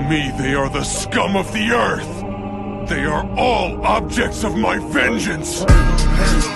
me, they are the scum of the earth! They are all objects of my vengeance!